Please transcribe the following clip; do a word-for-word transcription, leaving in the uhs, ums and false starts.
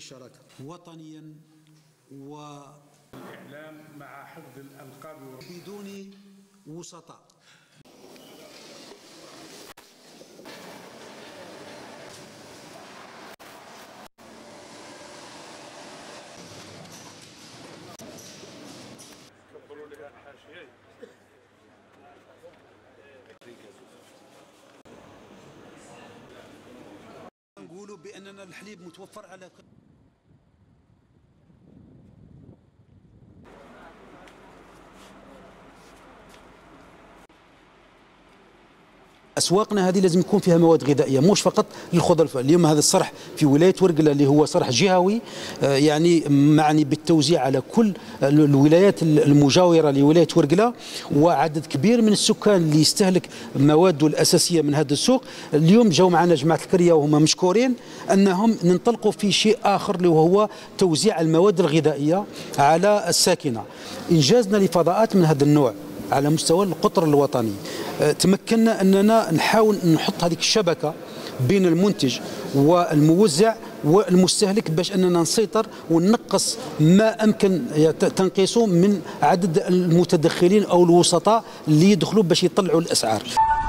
الشراكة وطنيا و الإعلام مع حفظ الألقاب بدون وسطاء. نقولوا بأننا الحليب متوفر على أسواقنا هذه لازم يكون فيها مواد غذائية مش فقط للخضر. اليوم هذا الصرح في ولاية ورقلة اللي هو صرح جهوي يعني معني بالتوزيع على كل الولايات المجاورة لولاية ورقلة، وعدد كبير من السكان اللي يستهلك مواده الأساسية من هذا السوق. اليوم جاوا معنا جماعة الكرية وهم مشكورين أنهم ننطلقوا في شيء آخر اللي هو توزيع المواد الغذائية على الساكنة. إنجازنا لفضاءات من هذا النوع على مستوى القطر الوطني تمكنا أننا نحاول نحط هذه الشبكة بين المنتج والموزع والمستهلك باش أننا نسيطر وننقص ما أمكن تنقيصه من عدد المتدخلين أو الوسطاء اللي يدخلوا باش يطلعوا الأسعار.